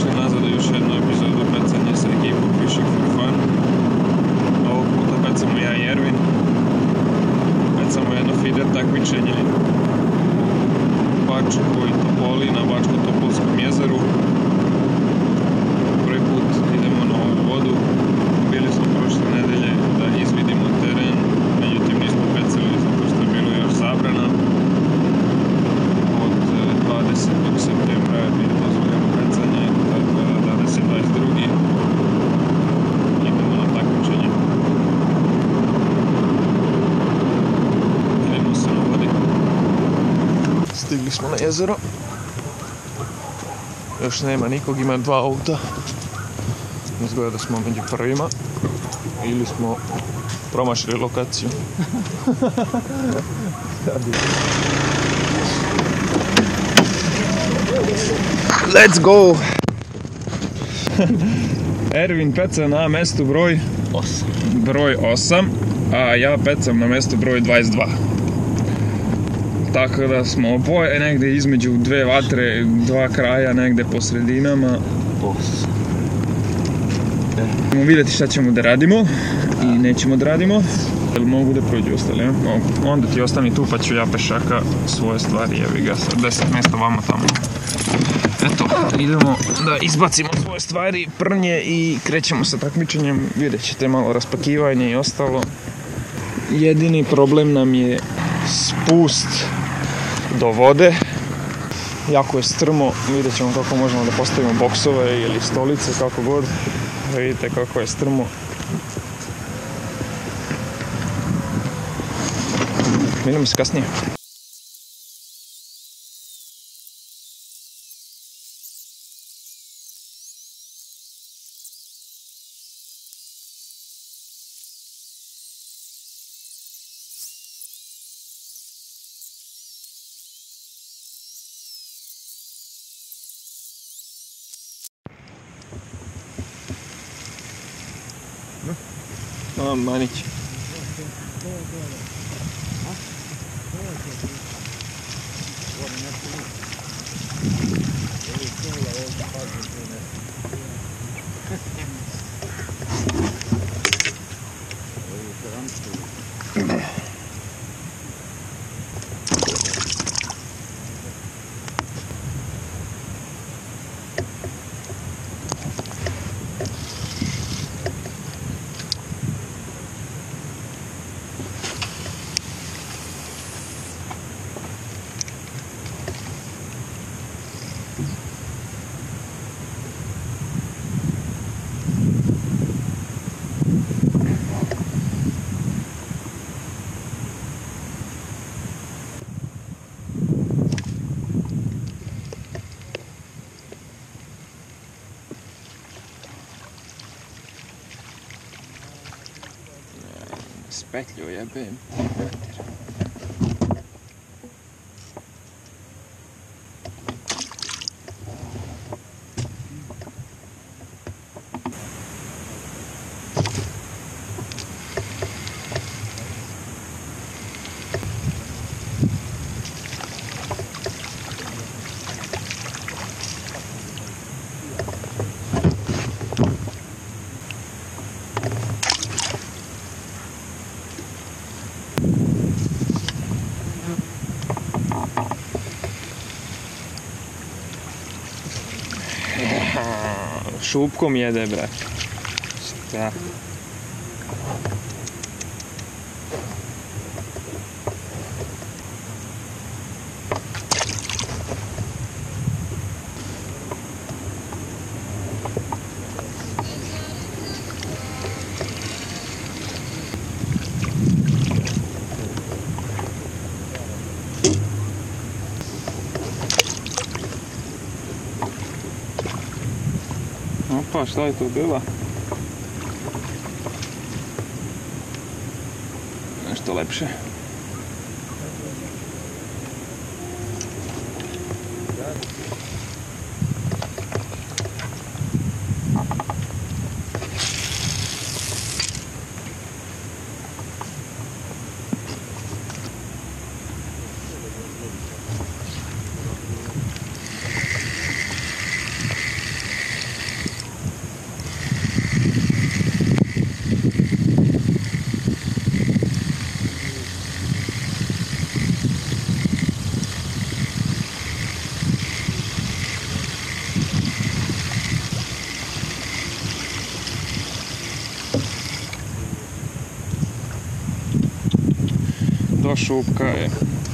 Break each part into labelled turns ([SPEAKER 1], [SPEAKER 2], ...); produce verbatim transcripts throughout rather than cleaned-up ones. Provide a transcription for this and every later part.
[SPEAKER 1] Dobrodošli nazad u još jednu epizodu pecanja sa ekipom Fishing for Fun. Ovog puta pecamo ja i Ervin. Pecamo jedno feeder takmičenje u Bačkoj Topoli na Bačko-Topolskom jezeru. Prvi put idemo na ovu vodu. Bili smo prošle nedelje da izvidimo teren, međutim nismo pecali zato što je bilo još zabrana. Od dvadesetog septembra je bilo dozvoljeno pecanje, tako da danas je dvadeset drugi idemo na takmičenje. Idemo se na vodi. Stigli smo na jezero. Još nema nikog, ima dva auta. Izgleda da smo među prvima. Ili smo promašili lokaciju. Let's go! Ervin peca na mjestu broj osam. Broj osam, a ja pecam na mjestu broj dvadeset dva. Tako da smo oboje negdje između dve vatre, dva kraja, negdje po sredinama. osam. Idemo vidjeti šta ćemo da radimo i nećemo da radimo. Jel mogu da prođu ostali, ja? Mogu. Onda ti ostani tu pa ću ja pešaka svoje stvari, jevi ga sad deset mjesta vamo tamo. Eto, idemo da izbacimo svoje stvari, prnje i krećemo sa takmičenjem. Vidjet ćete malo raspakivanje i ostalo. Jedini problem nam je spust do vode. Jako je strmo, vidjet ćemo kako možemo da postavimo boksove ili stolice, kako god. Da vidite kako je strmo. Vidimo se kasnije. A, Manić. Spetlju jebem. Šupkom jede, brat. Šta? Opa, šta je to bila? Nešto lepše. Evo šupka je.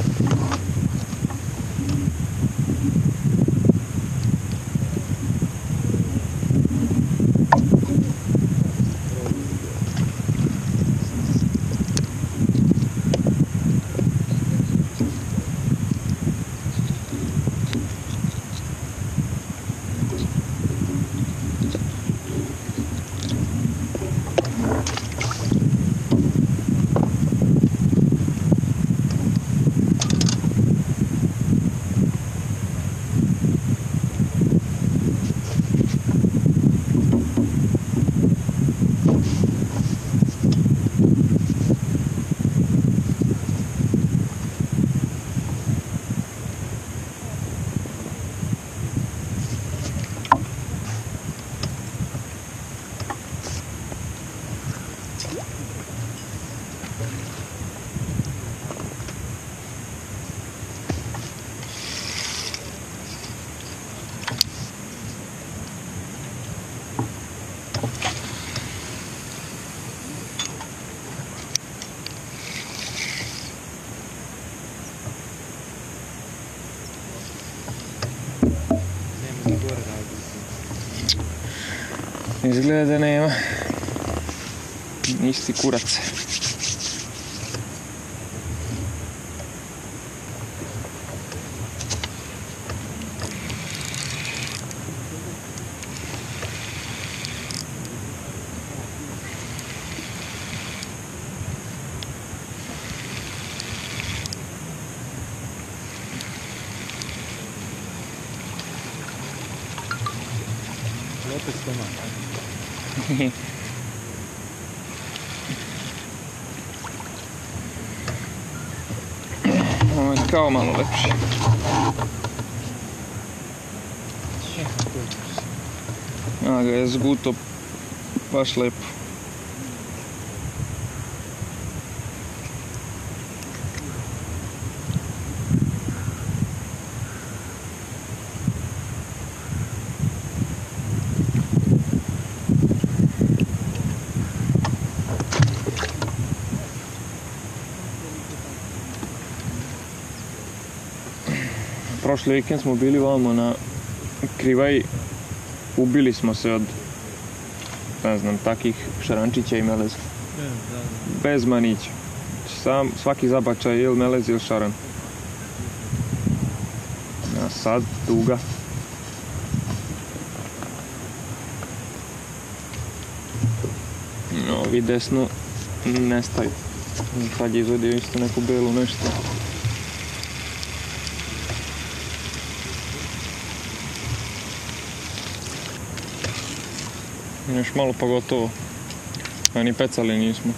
[SPEAKER 1] Izgleda da nema. Isti kurac.
[SPEAKER 2] Opet stomak.
[SPEAKER 1] Ovo je kao malo lepše. A ga je zguto baš lepo. Prošli vikend smo bili vamo na Krivaji, ubili smo se od, ne znam, takih šarančića i meleza. Bez manića. Sam, svaki zabačaj je ili melez ili šaran. A sad tuga. Ovi desno nestaju. Sad je izvadio isto neku belu nešto. Još malo pa gotovo, a ni pecali nismo.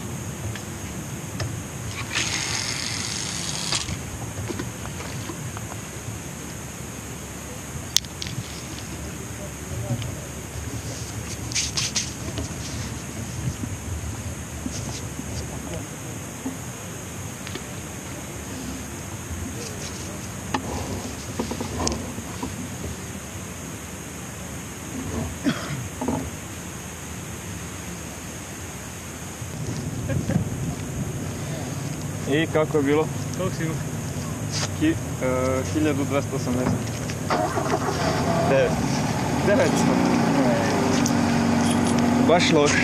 [SPEAKER 1] I kako je bilo?
[SPEAKER 2] Koliko si imao?
[SPEAKER 1] Ki, uh, hiljadu dvesta osamdeset. Devet. Devetsto. Baš loše.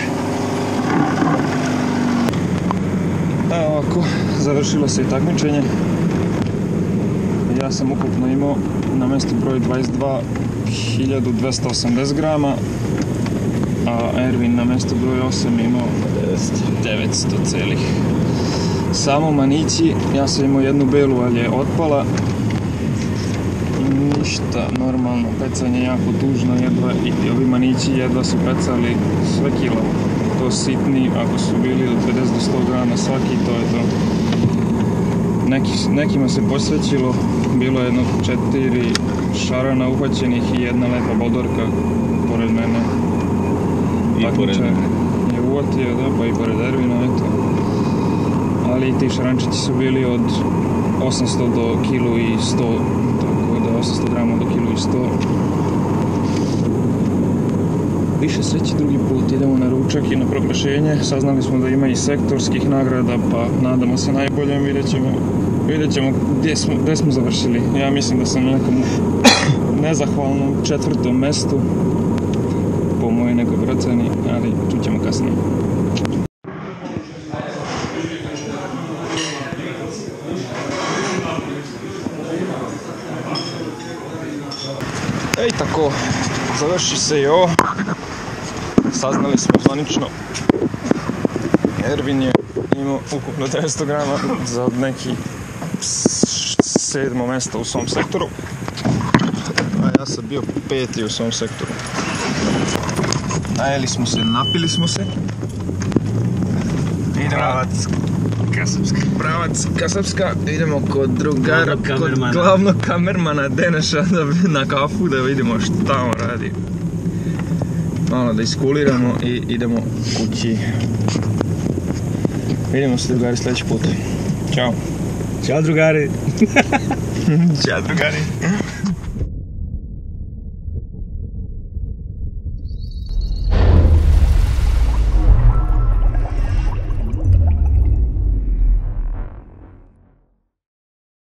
[SPEAKER 1] Evo ovako, završilo se i takmičenje. Ja sam ukupno imao na mjestu broj dvadeset dva hiljadu dvesta osamdeset grama, a Ervin na mjestu broj osam imao devetsto celih. Samo manići, ja sam imao jednu belu, ali je otpala. Ništa, normalno, pecanje je jako tužno, jedva, i ovi manići jedva su pecali sve kilo. To sitni, ako su bili od pedeset do sto grama svaki, to je to. Neki, nekima se posvećilo, bilo je jedno četiri šarana uhvaćenih i jedna lepa bodorka pored mene.
[SPEAKER 2] I pored mene.
[SPEAKER 1] Je uvotio, da, pa i pored Ervina, eto. Ali i ti šarančići su bili od osamsto do kilu i sto, tako da osamsto grama do kilu i sto. više sreće drugi put. Idemo na ručak i na proglašenje. Saznali smo da ima i sektorskih nagrada, pa nadamo se najboljem. Vidjet ćemo, vidjet ćemo gdje smo, gdje smo završili. Ja mislim da sam na nekom nezahvalnom četvrtom mjestu po mojoj nekoj proceni, ali čućemo kasnije. Ej tako, završi se i ovo. Saznali smo zvanično. Ervin je imao ukupno devetsto grama za neki sedmo mjesto u svom sektoru. A ja sam bio peti u svom sektoru. Najeli smo se, napili smo se. Idemo.
[SPEAKER 2] Pravac Kasapska.
[SPEAKER 1] Pravac Kasapska. Idemo kod drugara,
[SPEAKER 2] Glavnog
[SPEAKER 1] kod
[SPEAKER 2] kamermana.
[SPEAKER 1] glavnog kamermana Deneša da, na kafu da vidimo šta on radi. Malo da iskuliramo i idemo kući. Vidimo se drugari sljedeći put. Ćao.
[SPEAKER 2] Ćao drugari.
[SPEAKER 1] Ćao drugari.